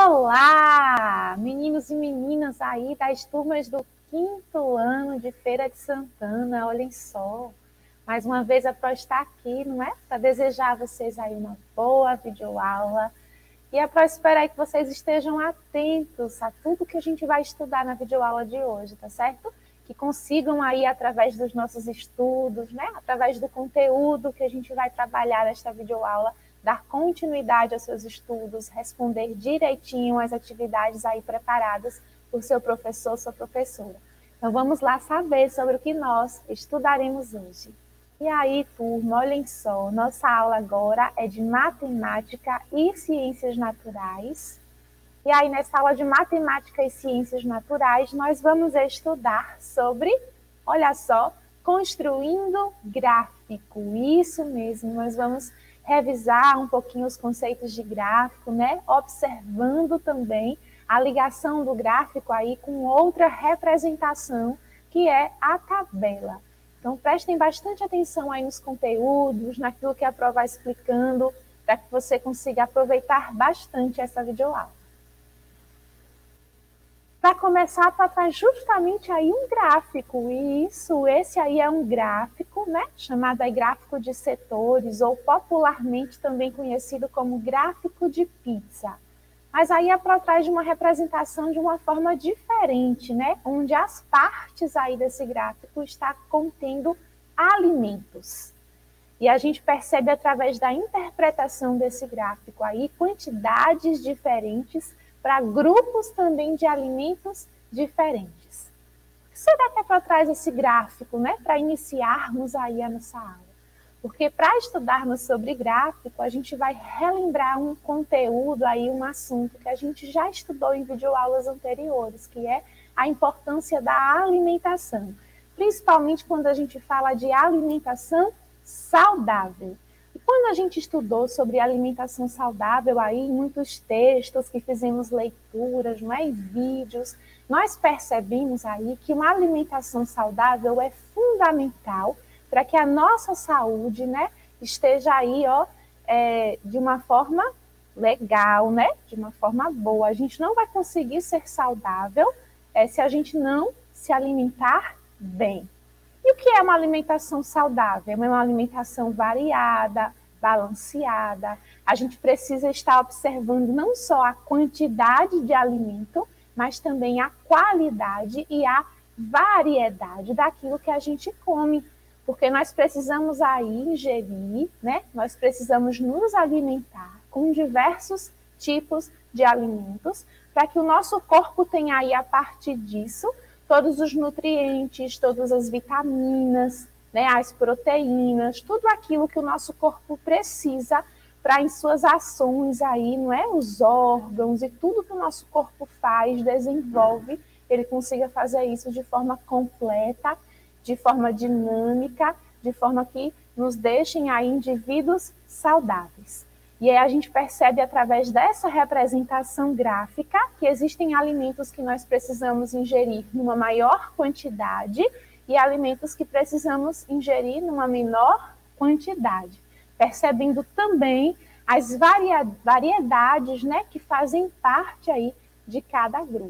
Olá, meninos e meninas aí das turmas do 5º ano de Feira de Santana, olhem só. Mais uma vez a Pro está aqui, não é? Para desejar a vocês aí uma boa videoaula. E a Pro espera aí que vocês estejam atentos a tudo que a gente vai estudar na videoaula de hoje, tá certo? Que consigam aí, através dos nossos estudos, né? Através do conteúdo que a gente vai trabalhar nesta videoaula, dar continuidade aos seus estudos, responder direitinho às atividades aí preparadas por seu professor, sua professora. Então vamos lá saber sobre o que nós estudaremos hoje. E aí, turma, olhem só, nossa aula agora é de matemática e ciências naturais. E aí, nessa aula de matemática e ciências naturais, nós vamos estudar sobre, olha só, construindo gráfico. Isso mesmo, nós vamos revisar um pouquinho os conceitos de gráfico, né? Observando também a ligação do gráfico aí com outra representação, que é a tabela. Então, prestem bastante atenção aí nos conteúdos, naquilo que a Pro vai explicando, para que você consiga aproveitar bastante essa videoaula. Para começar, papai, justamente aí um gráfico, isso, esse aí é um gráfico, né, chamado aí gráfico de setores, ou popularmente também conhecido como gráfico de pizza. Mas aí é por trás de uma representação de uma forma diferente, né, onde as partes aí desse gráfico está contendo alimentos. E a gente percebe através da interpretação desse gráfico aí quantidades diferentes para grupos também de alimentos diferentes. O que será que é para trás esse gráfico, né? Para iniciarmos aí a nossa aula? Porque para estudarmos sobre gráfico, a gente vai relembrar um conteúdo aí, um assunto que a gente já estudou em videoaulas anteriores, que é a importância da alimentação. Principalmente quando a gente fala de alimentação saudável. E quando a gente estudou sobre alimentação saudável, aí, em muitos textos que fizemos leituras, não é, em vídeos, nós percebemos aí que uma alimentação saudável é fundamental para que a nossa saúde, né, esteja aí, ó, de uma forma legal, né, de uma forma boa. A gente não vai conseguir ser saudável se a gente não se alimentar bem. E o que é uma alimentação saudável? É uma alimentação variada, balanceada. A gente precisa estar observando não só a quantidade de alimento, mas também a qualidade e a variedade daquilo que a gente come. Porque nós precisamos aí ingerir, né? Nós precisamos nos alimentar com diversos tipos de alimentos, para que o nosso corpo tenha aí, a partir disso, todos os nutrientes, todas as vitaminas, né, as proteínas, tudo aquilo que o nosso corpo precisa para, em suas ações aí, não é, os órgãos e tudo que o nosso corpo faz, desenvolve, ele consiga fazer isso de forma completa, de forma dinâmica, de forma que nos deixem aí indivíduos saudáveis. E aí a gente percebe através dessa representação gráfica que existem alimentos que nós precisamos ingerir numa maior quantidade e alimentos que precisamos ingerir numa menor quantidade, percebendo também as variedades, né, que fazem parte aí de cada grupo.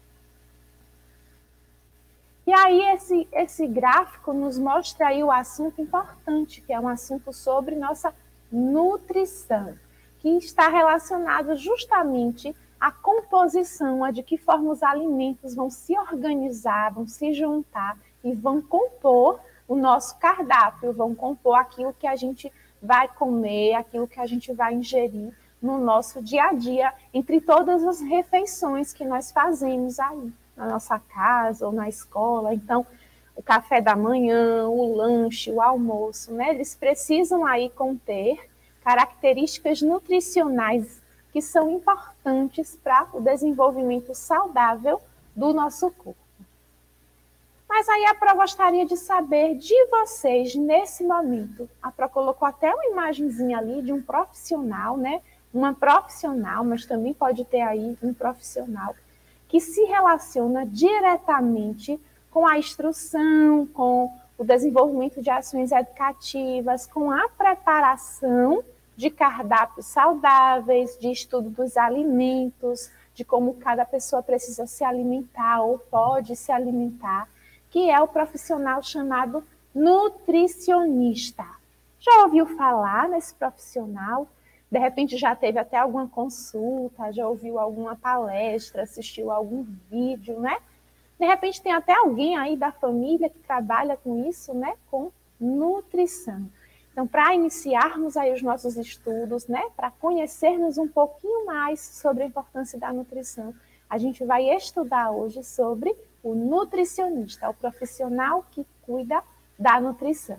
E aí esse gráfico nos mostra aí o assunto importante, que é um assunto sobre nossa nutrição, que está relacionado justamente à composição, a de que forma os alimentos vão se organizar, vão se juntar e vão compor o nosso cardápio, vão compor aquilo que a gente vai comer, aquilo que a gente vai ingerir no nosso dia a dia, entre todas as refeições que nós fazemos aí na nossa casa ou na escola. Então, o café da manhã, o lanche, o almoço, né? Eles precisam aí conter características nutricionais que são importantes para o desenvolvimento saudável do nosso corpo. Mas aí a Pro gostaria de saber de vocês nesse momento. A Pro colocou até uma imagenzinha ali de um profissional, né? Uma profissional, mas também pode ter aí um profissional que se relaciona diretamente com a instrução, com o desenvolvimento de ações educativas, com a preparação de cardápios saudáveis, de estudo dos alimentos, de como cada pessoa precisa se alimentar ou pode se alimentar, que é o profissional chamado nutricionista. Já ouviu falar nesse profissional? De repente já teve até alguma consulta, já ouviu alguma palestra, assistiu algum vídeo, né? De repente tem até alguém aí da família que trabalha com isso, né? Com nutrição. Então, para iniciarmos aí os nossos estudos, né? Para conhecermos um pouquinho mais sobre a importância da nutrição, a gente vai estudar hoje sobre o nutricionista, o profissional que cuida da nutrição.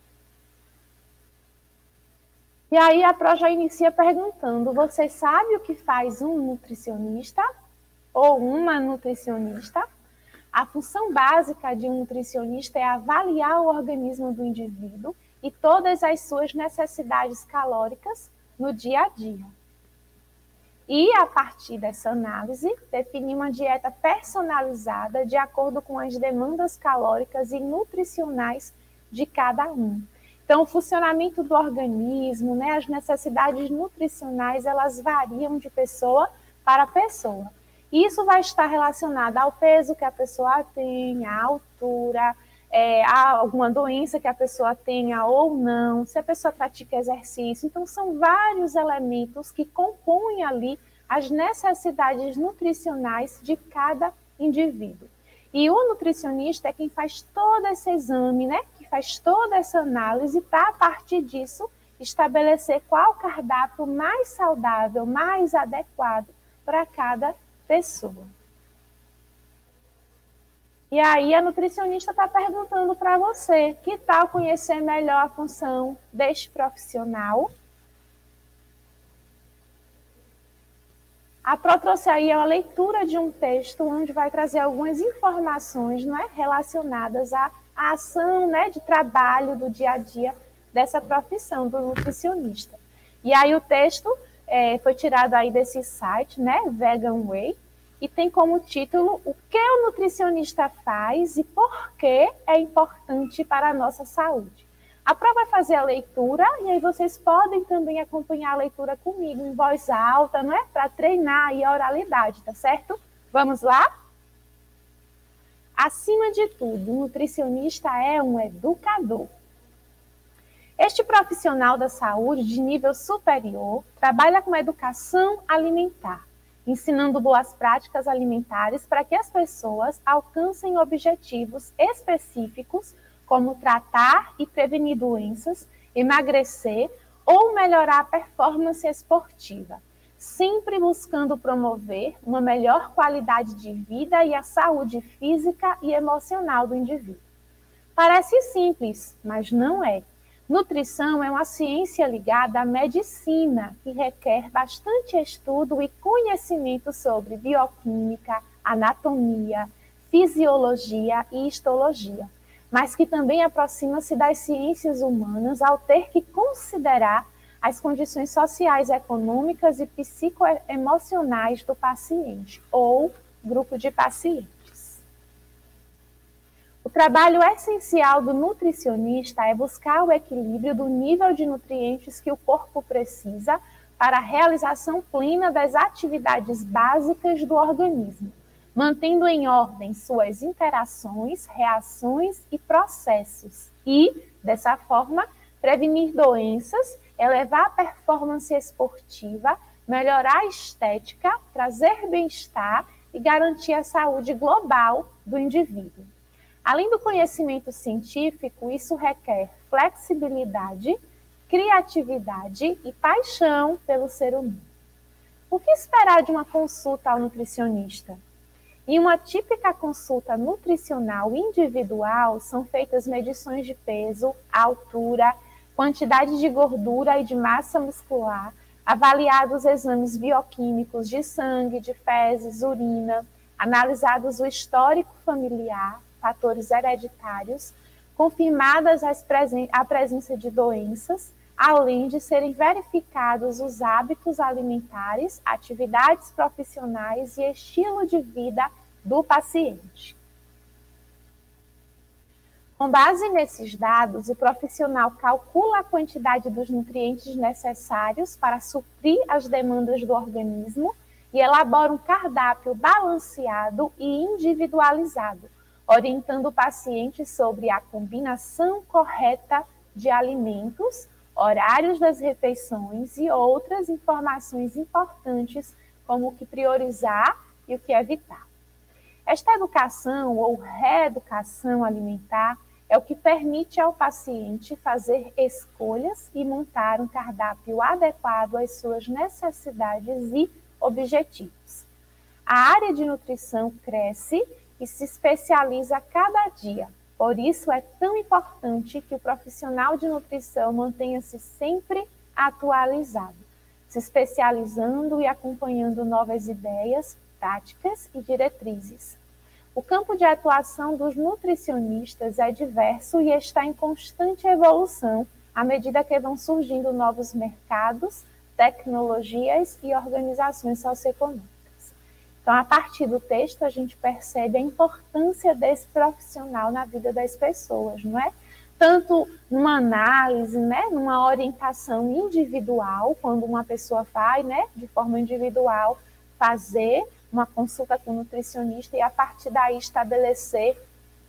E aí a Pro já inicia perguntando, você sabe o que faz um nutricionista ou uma nutricionista? A função básica de um nutricionista é avaliar o organismo do indivíduo e todas as suas necessidades calóricas no dia a dia. E, a partir dessa análise, definir uma dieta personalizada de acordo com as demandas calóricas e nutricionais de cada um. Então, o funcionamento do organismo, né, as necessidades nutricionais, elas variam de pessoa para pessoa. Isso vai estar relacionado ao peso que a pessoa tem, à altura, a alguma doença que a pessoa tenha ou não, se a pessoa pratica exercício. Então, são vários elementos que compõem ali as necessidades nutricionais de cada indivíduo. E o nutricionista é quem faz todo esse exame, né? Que faz toda essa análise para, a partir disso, estabelecer qual cardápio mais saudável, mais adequado para cada pessoa. E aí a nutricionista está perguntando para você, que tal conhecer melhor a função deste profissional? A Pro trouxe aí a leitura de um texto onde vai trazer algumas informações, né, relacionadas à ação, né, de trabalho do dia a dia dessa profissão do nutricionista. E aí o texto foi tirado aí desse site, né, Vegan Way, e tem como título o que o nutricionista faz e por que é importante para a nossa saúde. A Pro vai fazer a leitura e aí vocês podem também acompanhar a leitura comigo em voz alta, não é? Para treinar aí a oralidade, tá certo? Vamos lá? Acima de tudo, o nutricionista é um educador. Este profissional da saúde de nível superior trabalha com educação alimentar, ensinando boas práticas alimentares para que as pessoas alcancem objetivos específicos como tratar e prevenir doenças, emagrecer ou melhorar a performance esportiva, sempre buscando promover uma melhor qualidade de vida e a saúde física e emocional do indivíduo. Parece simples, mas não é. Nutrição é uma ciência ligada à medicina, que requer bastante estudo e conhecimento sobre bioquímica, anatomia, fisiologia e histologia, mas que também aproxima-se das ciências humanas ao ter que considerar as condições sociais, econômicas e psicoemocionais do paciente ou grupo de pacientes. O trabalho essencial do nutricionista é buscar o equilíbrio do nível de nutrientes que o corpo precisa para a realização plena das atividades básicas do organismo, mantendo em ordem suas interações, reações e processos e, dessa forma, prevenir doenças, elevar a performance esportiva, melhorar a estética, trazer bem-estar e garantir a saúde global do indivíduo. Além do conhecimento científico, isso requer flexibilidade, criatividade e paixão pelo ser humano. O que esperar de uma consulta ao nutricionista? Em uma típica consulta nutricional individual, são feitas medições de peso, altura, quantidade de gordura e de massa muscular, avaliados exames bioquímicos de sangue, de fezes, urina, analisados o histórico familiar, fatores hereditários, confirmadas a presença de doenças, além de serem verificados os hábitos alimentares, atividades profissionais e estilo de vida do paciente. Com base nesses dados, o profissional calcula a quantidade dos nutrientes necessários para suprir as demandas do organismo e elabora um cardápio balanceado e individualizado, orientando o paciente sobre a combinação correta de alimentos, horários das refeições e outras informações importantes, como o que priorizar e o que evitar. Esta educação ou reeducação alimentar é o que permite ao paciente fazer escolhas e montar um cardápio adequado às suas necessidades e objetivos. A área de nutrição cresce e se especializa a cada dia. Por isso, é tão importante que o profissional de nutrição mantenha-se sempre atualizado, se especializando e acompanhando novas ideias, práticas e diretrizes. O campo de atuação dos nutricionistas é diverso e está em constante evolução à medida que vão surgindo novos mercados, tecnologias e organizações socioeconômicas. Então, a partir do texto, a gente percebe a importância desse profissional na vida das pessoas, não é? Tanto numa análise, né, numa orientação individual, quando uma pessoa vai, né, de forma individual, fazer uma consulta com o nutricionista e, a partir daí, estabelecer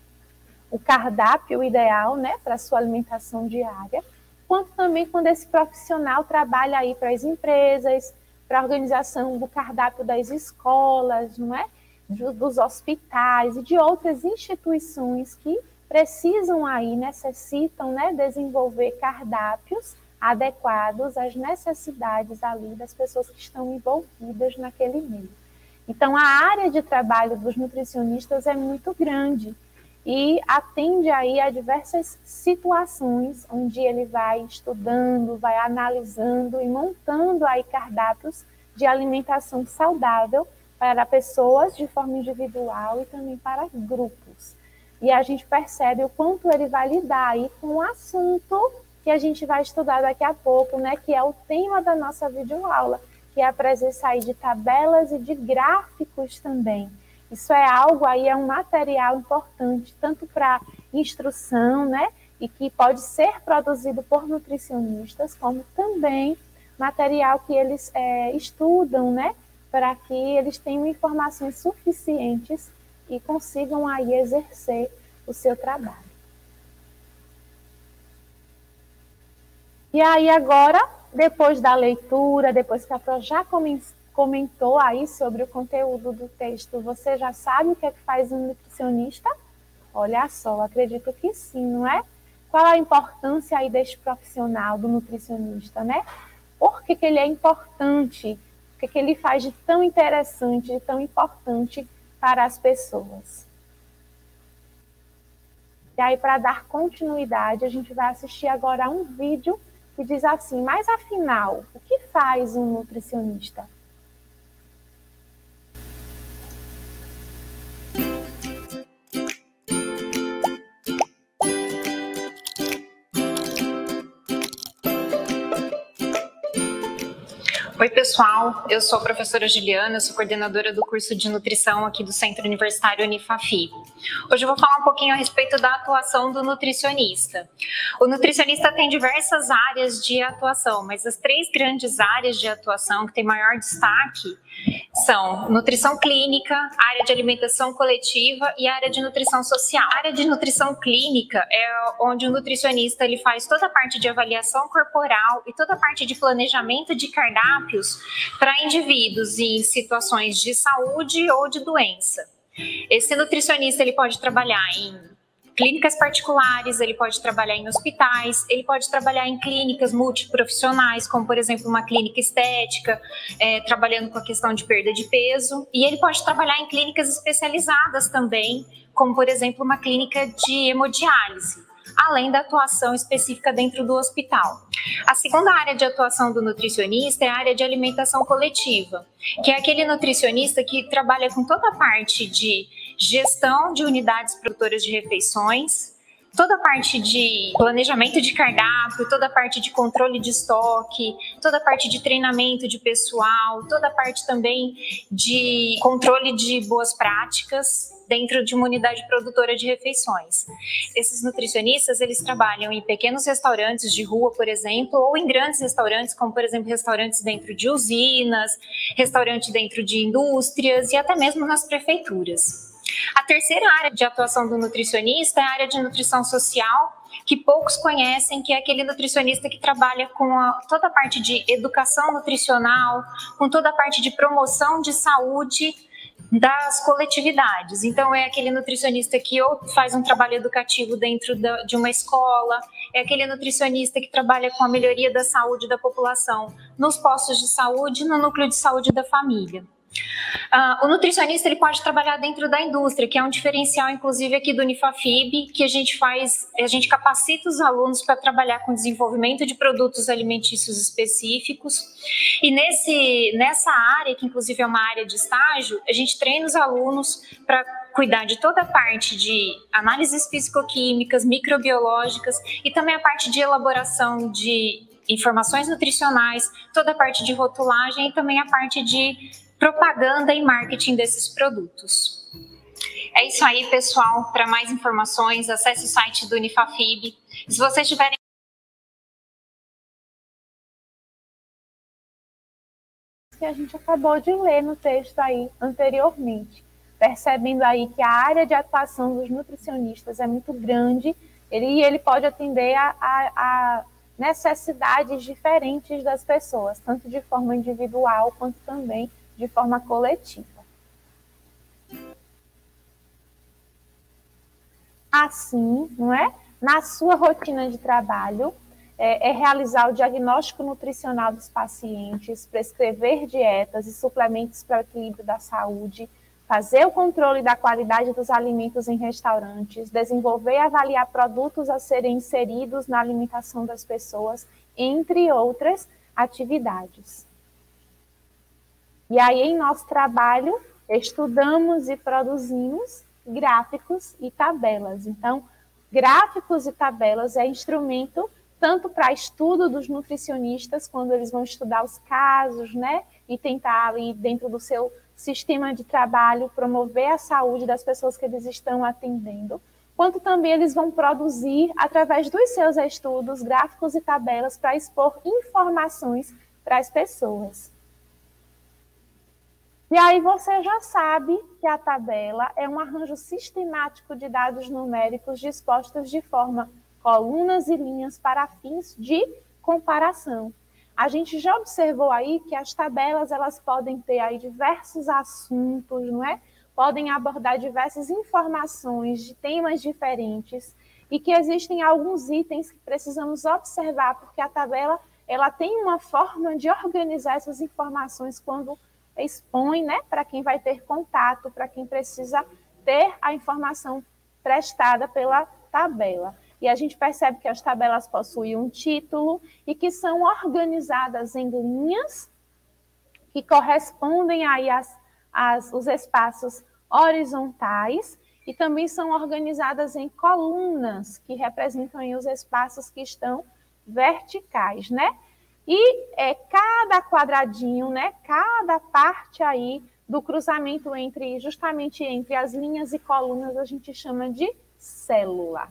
o cardápio ideal, né, para a sua alimentação diária, quanto também quando esse profissional trabalha aí para as empresas, para a organização do cardápio das escolas, não é? Dos hospitais e de outras instituições que precisam aí, necessitam, né, desenvolver cardápios adequados às necessidades ali das pessoas que estão envolvidas naquele meio. Então, a área de trabalho dos nutricionistas é muito grande e atende aí a diversas situações onde ele vai estudando, vai analisando e montando aí cardápios de alimentação saudável para pessoas de forma individual e também para grupos. E a gente percebe o quanto ele vai lidar aí com o assunto que a gente vai estudar daqui a pouco, né, que é o tema da nossa videoaula, que é a presença aí de tabelas e de gráficos também. Isso é algo aí, é um material importante, tanto para instrução, né, e que pode ser produzido por nutricionistas, como também material que eles estudam, né, para que eles tenham informações suficientes e consigam aí exercer o seu trabalho. E aí agora, depois da leitura, depois que a Pro já comentou aí sobre o conteúdo do texto, você já sabe o que é que faz um nutricionista? Olha só, acredito que sim, não é? Qual a importância aí deste profissional, do nutricionista, né? Por que ele é importante? O que ele faz de tão interessante, de tão importante para as pessoas? E aí, para dar continuidade, a gente vai assistir agora a um vídeo que diz assim, mas afinal, o que faz um nutricionista? Oi, pessoal, eu sou a professora Juliana, eu sou coordenadora do curso de nutrição aqui do Centro Universitário Unifafi. Hoje eu vou falar um pouquinho a respeito da atuação do nutricionista. O nutricionista tem diversas áreas de atuação, mas as 3 grandes áreas de atuação que têm maior destaque são nutrição clínica, área de alimentação coletiva e área de nutrição social. A área de nutrição clínica é onde o nutricionista ele faz toda a parte de avaliação corporal e toda a parte de planejamento de cardápios para indivíduos em situações de saúde ou de doença. Esse nutricionista ele pode trabalhar em clínicas particulares, ele pode trabalhar em hospitais, ele pode trabalhar em clínicas multiprofissionais, como por exemplo uma clínica estética, trabalhando com a questão de perda de peso, e ele pode trabalhar em clínicas especializadas também, como por exemplo uma clínica de hemodiálise, além da atuação específica dentro do hospital. A segunda área de atuação do nutricionista é a área de alimentação coletiva, que é aquele nutricionista que trabalha com toda a parte de gestão de unidades produtoras de refeições, toda a parte de planejamento de cardápio, toda a parte de controle de estoque, toda a parte de treinamento de pessoal, toda a parte também de controle de boas práticas dentro de uma unidade produtora de refeições. Esses nutricionistas, eles trabalham em pequenos restaurantes de rua, por exemplo, ou em grandes restaurantes, como, por exemplo, restaurantes dentro de usinas, restaurante dentro de indústrias e até mesmo nas prefeituras. A terceira área de atuação do nutricionista é a área de nutrição social, que poucos conhecem, que é aquele nutricionista que trabalha com toda a parte de educação nutricional, com toda a parte de promoção de saúde das coletividades. Então, é aquele nutricionista que ou faz um trabalho educativo dentro de uma escola, é aquele nutricionista que trabalha com a melhoria da saúde da população nos postos de saúde, no núcleo de saúde da família. O nutricionista ele pode trabalhar dentro da indústria, que é um diferencial, inclusive, aqui do Unifafib, que a gente capacita os alunos para trabalhar com desenvolvimento de produtos alimentícios específicos. E nessa área, que inclusive é uma área de estágio, a gente treina os alunos para cuidar de toda a parte de análises físico-químicas, microbiológicas e também a parte de elaboração de informações nutricionais, toda a parte de rotulagem e também a parte de propaganda e marketing desses produtos. É isso aí, pessoal. Para mais informações, acesse o site do Unifafib. Se vocês tiverem que a gente acabou de ler no texto aí anteriormente, percebendo aí que a área de atuação dos nutricionistas é muito grande, ele pode atender a necessidades diferentes das pessoas, tanto de forma individual quanto também de forma coletiva. Assim, não é? Na sua rotina de trabalho, realizar o diagnóstico nutricional dos pacientes, prescrever dietas e suplementos para o equilíbrio da saúde, fazer o controle da qualidade dos alimentos em restaurantes, desenvolver e avaliar produtos a serem inseridos na alimentação das pessoas, entre outras atividades. E aí, em nosso trabalho, estudamos e produzimos gráficos e tabelas. Então, gráficos e tabelas é instrumento tanto para estudo dos nutricionistas, quando eles vão estudar os casos, né, e tentar ali, dentro do seu sistema de trabalho, promover a saúde das pessoas que eles estão atendendo, quanto também eles vão produzir, através dos seus estudos, gráficos e tabelas para expor informações para as pessoas. E aí você já sabe que a tabela é um arranjo sistemático de dados numéricos dispostos de forma colunas e linhas para fins de comparação. A gente já observou aí que as tabelas elas podem ter aí diversos assuntos, não é? Podem abordar diversas informações de temas diferentes e que existem alguns itens que precisamos observar, porque a tabela ela tem uma forma de organizar essas informações quando expõe, né, para quem vai ter contato, para quem precisa ter a informação prestada pela tabela. E a gente percebe que as tabelas possuem um título e que são organizadas em linhas que correspondem aí os espaços horizontais e também são organizadas em colunas que representam aí os espaços que estão verticais, né? E cada quadradinho, né, cada parte aí do cruzamento justamente entre as linhas e colunas, a gente chama de célula.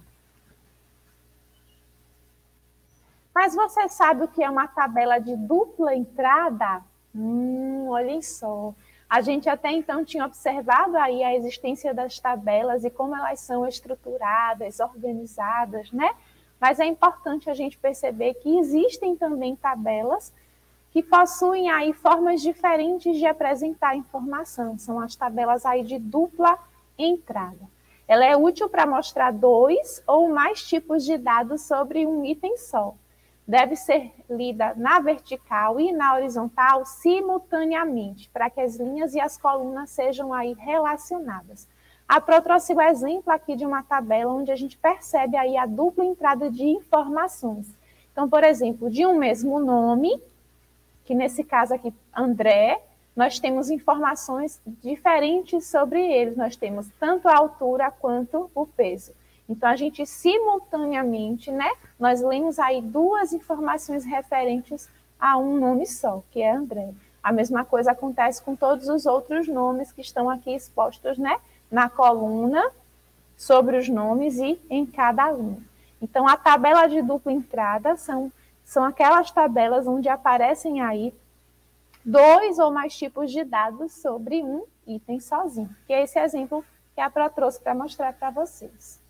Mas você sabe o que é uma tabela de dupla entrada? Olhem só. A gente até então tinha observado aí a existência das tabelas e como elas são estruturadas, organizadas, né? Mas é importante a gente perceber que existem também tabelas que possuem aí formas diferentes de apresentar informação. São as tabelas aí de dupla entrada. Ela é útil para mostrar 2 ou mais tipos de dados sobre um item só. Deve ser lida na vertical e na horizontal simultaneamente, para que as linhas e as colunas sejam aí relacionadas. A Pro trouxe o exemplo aqui de uma tabela onde a gente percebe aí a dupla entrada de informações. Então, por exemplo, de um mesmo nome, que nesse caso aqui, André, nós temos informações diferentes sobre eles. Nós temos tanto a altura quanto o peso. Então, a gente simultaneamente, né, nós lemos aí duas informações referentes a um nome só, que é André. A mesma coisa acontece com todos os outros nomes que estão aqui expostos, né, na coluna, sobre os nomes e em cada aluno. Então, a tabela de dupla entrada são aquelas tabelas onde aparecem aí dois ou mais tipos de dados sobre um item sozinho, que é esse exemplo que a Pro trouxe para mostrar para vocês.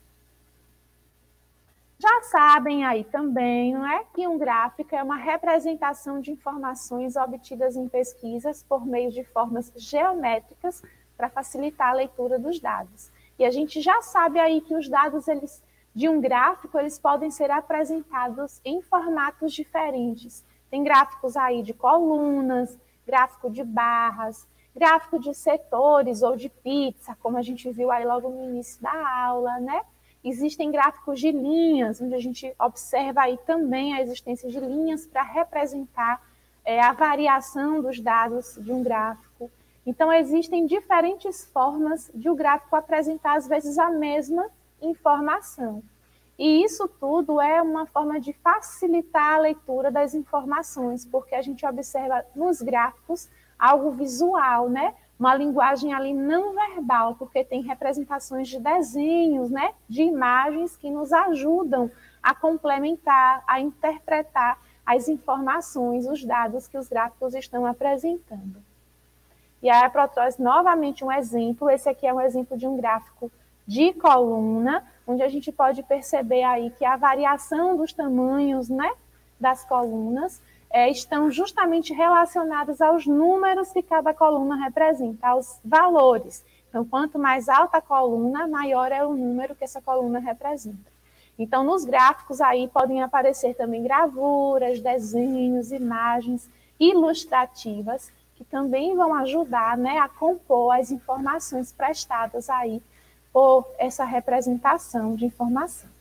Já sabem aí também, não é, que um gráfico é uma representação de informações obtidas em pesquisas por meio de formas geométricas para facilitar a leitura dos dados. E a gente já sabe aí que os dados de um gráfico eles podem ser apresentados em formatos diferentes. Tem gráficos aí de colunas, gráfico de barras, gráfico de setores ou de pizza, como a gente viu aí logo no início da aula, né? Existem gráficos de linhas, onde a gente observa aí também a existência de linhas para representar a variação dos dados de um gráfico. Então, existem diferentes formas de o gráfico apresentar, às vezes, a mesma informação. E isso tudo é uma forma de facilitar a leitura das informações, porque a gente observa nos gráficos algo visual, né? Uma linguagem ali não verbal, porque tem representações de desenhos, né? De imagens que nos ajudam a complementar, a interpretar as informações, os dados que os gráficos estão apresentando. E aí a Pro trouxe novamente um exemplo, esse aqui é um exemplo de um gráfico de coluna, onde a gente pode perceber aí que a variação dos tamanhos, né, das colunas estão justamente relacionadas aos números que cada coluna representa, aos valores. Então, quanto mais alta a coluna, maior é o número que essa coluna representa. Então, nos gráficos aí podem aparecer também gravuras, desenhos, imagens ilustrativas, que também vão ajudar, né, a compor as informações prestadas aí por essa representação de informação.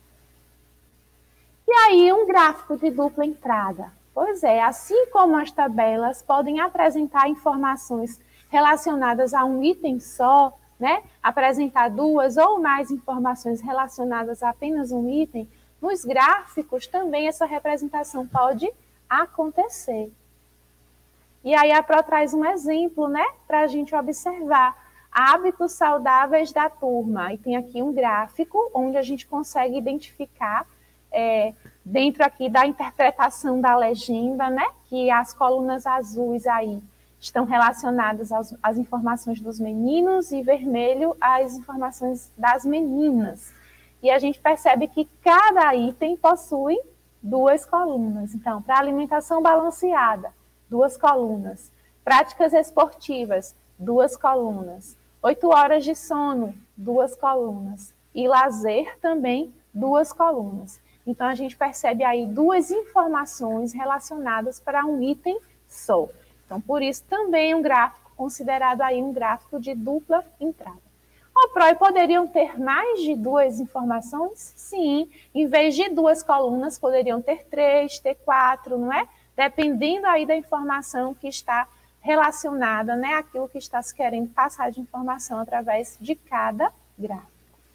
E aí, um gráfico de dupla entrada. Pois é, assim como as tabelas podem apresentar informações relacionadas a um item só, né, apresentar duas ou mais informações relacionadas a apenas um item, nos gráficos também essa representação pode acontecer. E aí a Pro traz um exemplo, né, para a gente observar hábitos saudáveis da turma. E tem aqui um gráfico onde a gente consegue identificar, dentro aqui da interpretação da legenda, né, que as colunas azuis aí estão relacionadas às informações dos meninos e vermelho às informações das meninas. E a gente percebe que cada item possui duas colunas. Então, para alimentação balanceada, 2 colunas. Práticas esportivas, 2 colunas. 8 horas de sono, 2 colunas. E lazer também, 2 colunas. Então, a gente percebe aí 2 informações relacionadas para um item só. Então, por isso, também um gráfico considerado aí um gráfico de dupla entrada. O PROE poderiam ter mais de 2 informações? Sim. Em vez de 2 colunas, poderiam ter 3, ter 4, não é? Dependendo aí da informação que está relacionada, né, aquilo que está se querendo passar de informação através de cada gráfico.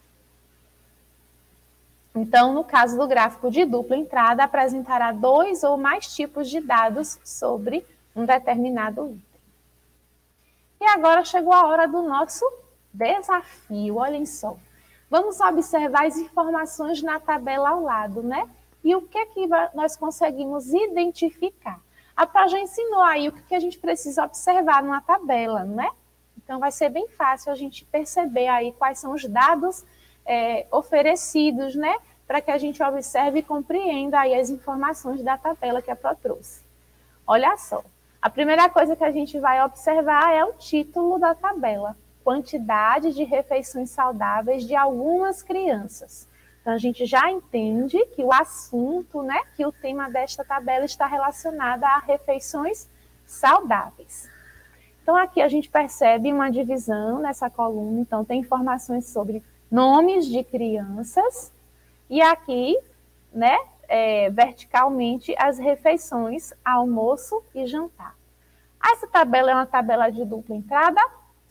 Então, no caso do gráfico de dupla entrada, apresentará 2 ou mais tipos de dados sobre um determinado item. E agora chegou a hora do nosso desafio, olhem só. Vamos observar as informações na tabela ao lado, né? E o que é que nós conseguimos identificar? A Pro já ensinou aí o que a gente precisa observar numa tabela, né? Então, vai ser bem fácil a gente perceber aí quais são os dados oferecidos, né? Para que a gente observe e compreenda aí as informações da tabela que a Pro trouxe. Olha só, a primeira coisa que a gente vai observar é o título da tabela. Quantidade de refeições saudáveis de algumas crianças. Então, a gente já entende que o assunto, né, que o tema desta tabela está relacionado a refeições saudáveis. Então, aqui a gente percebe uma divisão nessa coluna. Então, tem informações sobre nomes de crianças e aqui, né, verticalmente, as refeições, almoço e jantar. Essa tabela é uma tabela de dupla entrada?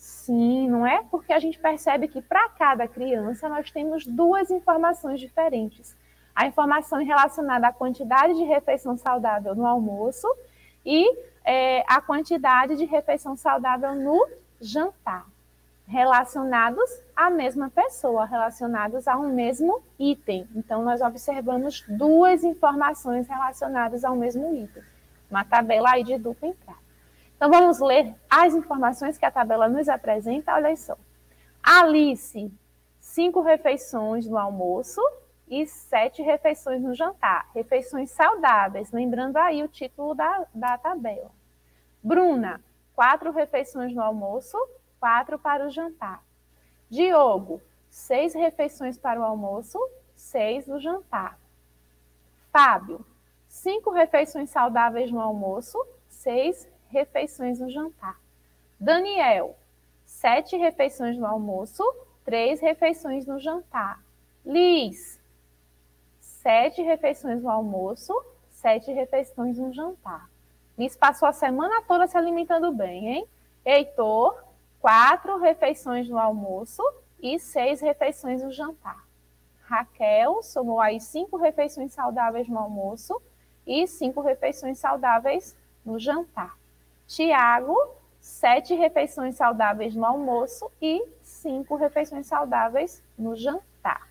Sim, não é? Porque a gente percebe que para cada criança nós temos duas informações diferentes. A informação relacionada à quantidade de refeição saudável no almoço e a quantidade de refeição saudável no jantar, relacionados à mesma pessoa, relacionados a um mesmo item. Então, nós observamos duas informações relacionadas ao mesmo item. Uma tabela aí de dupla entrada. Então, vamos ler as informações que a tabela nos apresenta. Olha só. Alice, 5 refeições no almoço e 7 refeições no jantar. Refeições saudáveis, lembrando aí o título da tabela. Bruna, 4 refeições no almoço, 4 para o jantar. Diogo, 6 refeições para o almoço, 6 no jantar. Fábio, 5 refeições saudáveis no almoço, 6 refeições no jantar. Daniel, 7 refeições no almoço, 3 refeições no jantar. Liz, 7 refeições no almoço, 7 refeições no jantar. Liz passou a semana toda se alimentando bem, hein? Heitor, 4 refeições no almoço e 6 refeições no jantar. Raquel somou aí 5 refeições saudáveis no almoço e 5 refeições saudáveis no jantar. Tiago, 7 refeições saudáveis no almoço e 5 refeições saudáveis no jantar.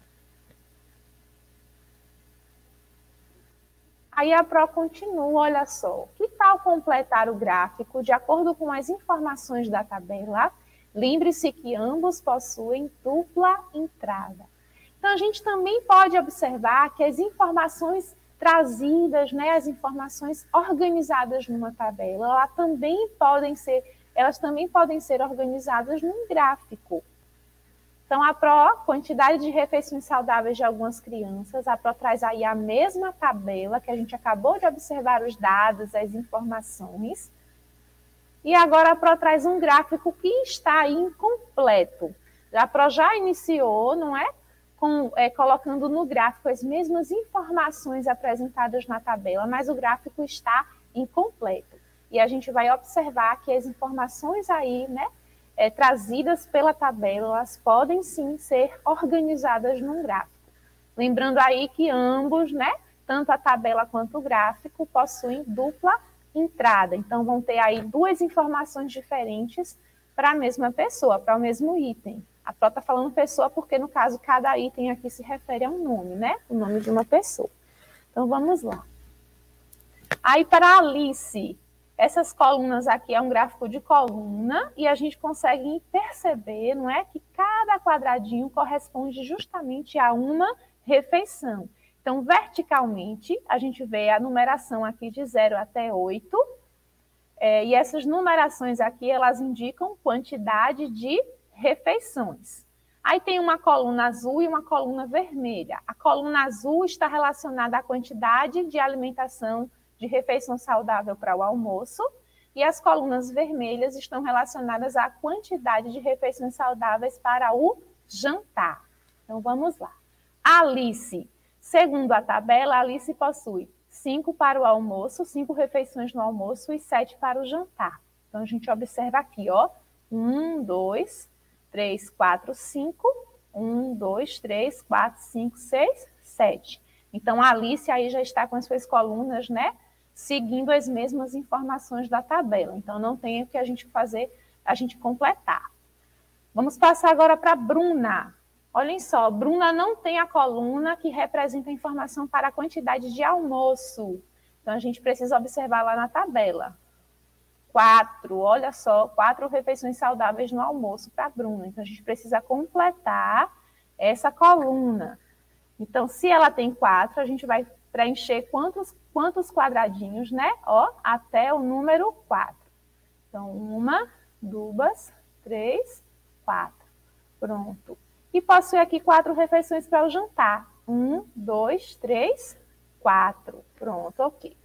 Aí a Pro continua, olha só. Que tal completar o gráfico de acordo com as informações da tabela? Lembre-se que ambos possuem dupla entrada. Então, a gente também pode observar que as informações trazidas, né, as informações organizadas numa tabela, elas também podem ser organizadas num gráfico. Então, a Pro, quantidade de refeições saudáveis de algumas crianças, a Pro traz aí a mesma tabela que a gente acabou de observar os dados, as informações. E agora a Pro traz um gráfico que está aí incompleto. A Pro já iniciou, não é? Colocando no gráfico as mesmas informações apresentadas na tabela, mas o gráfico está incompleto. E a gente vai observar que as informações aí, né, trazidas pela tabela, elas podem sim ser organizadas num gráfico. Lembrando aí que ambos, né, tanto a tabela quanto o gráfico, possuem dupla entrada. Então, vão ter aí duas informações diferentes para a mesma pessoa, para o mesmo item. A Pro está falando pessoa porque, no caso, cada item aqui se refere a um nome, né? O nome de uma pessoa. Então, vamos lá. Aí, para a Alice, essas colunas aqui é um gráfico de coluna e a gente consegue perceber, não é, que cada quadradinho corresponde justamente a uma refeição. Então, verticalmente, a gente vê a numeração aqui de 0 até 8. E essas numerações aqui, elas indicam quantidade de refeições. Aí tem uma coluna azul e uma coluna vermelha. A coluna azul está relacionada à quantidade de alimentação de refeição saudável para o almoço, e as colunas vermelhas estão relacionadas à quantidade de refeições saudáveis para o jantar. Então, vamos lá. Alice, segundo a tabela, Alice possui 5 para o almoço, 5 refeições no almoço e 7 para o jantar. Então, a gente observa aqui, ó, 1, 2, 3, 4, 5, 1, 2, 3, 4, 5, 6, 7. Então, a Alice aí já está com as suas colunas, né, seguindo as mesmas informações da tabela. Então, não tem o que a gente fazer, a gente completar. Vamos passar agora para a Bruna. Olhem só, Bruna não tem a coluna que representa a informação para a quantidade de almoço. Então, a gente precisa observar lá na tabela. 4, olha só, 4 refeições saudáveis no almoço para a Bruna. Então, a gente precisa completar essa coluna. Então, se ela tem 4, a gente vai preencher quantos quadradinhos, né? Ó, até o número 4. Então, 1, 2, 3, 4. Pronto. E possui aqui 4 refeições para o jantar. 1, 2, 3, 4. Pronto, ok.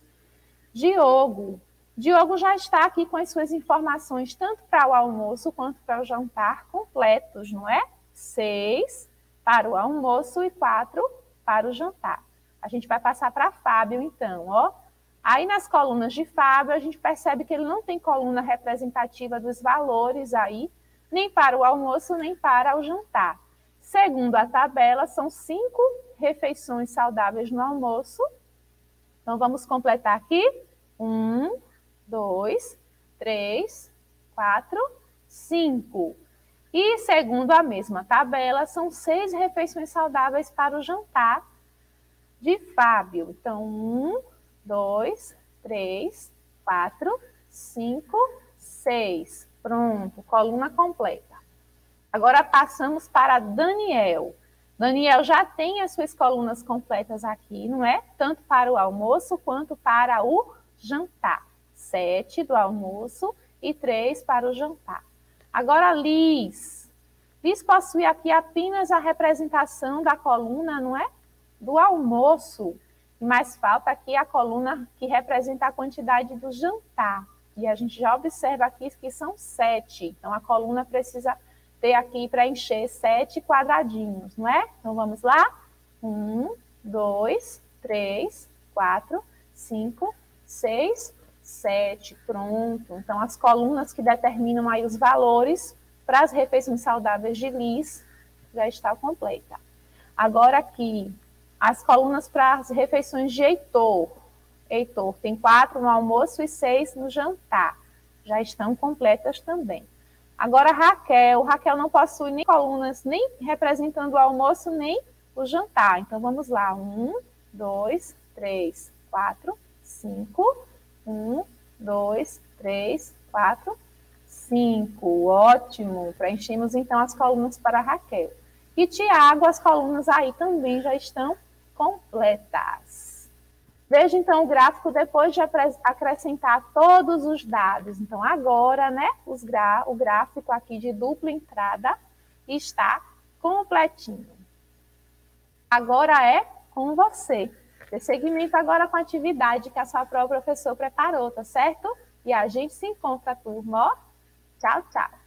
Diogo já está aqui com as suas informações, tanto para o almoço quanto para o jantar, completos, não é? 6 para o almoço e 4 para o jantar. A gente vai passar para Fábio, então, ó. Aí, nas colunas de Fábio, a gente percebe que ele não tem coluna representativa dos valores aí nem para o almoço, nem para o jantar. Segundo a tabela, são 5 refeições saudáveis no almoço. Então, vamos completar aqui. 1, 2, 3, 4, 5. E, segundo a mesma tabela, são 6 refeições saudáveis para o jantar de Fábio. Então, 1, 2, 3, 4, 5, 6. Pronto, coluna completa. Agora passamos para Daniel. Daniel já tem as suas colunas completas aqui, não é? Tanto para o almoço quanto para o jantar. 7 do almoço e 3 para o jantar. Agora, Liz. Liz possui aqui apenas a representação da coluna, não é? Do almoço. Mas falta aqui a coluna que representa a quantidade do jantar. E a gente já observa aqui que são 7. Então, a coluna precisa ter aqui para encher 7 quadradinhos, não é? Então, vamos lá? 1, 2, 3, 4, 5, 6, 7. Pronto. Então, as colunas que determinam aí os valores para as refeições saudáveis de Liz já está completa. Agora aqui, as colunas para as refeições de Heitor. Heitor tem 4 no almoço e 6 no jantar. Já estão completas também. Agora, Raquel. Raquel não possui nem colunas, nem representando o almoço, nem o jantar. Então, vamos lá. 1, 2, 3, 4, 5. 1, 2, 3, 4, 5. Ótimo. Preenchemos, então, as colunas para Raquel. E Tiago, as colunas aí também já estão completas. Veja, então, o gráfico depois de acrescentar todos os dados. Então, agora, né, o gráfico aqui de dupla entrada está completinho. Agora é com você. Dê seguimento agora com a atividade que a sua própria professora preparou, tá certo? E a gente se encontra, turma. Ó. Tchau, tchau.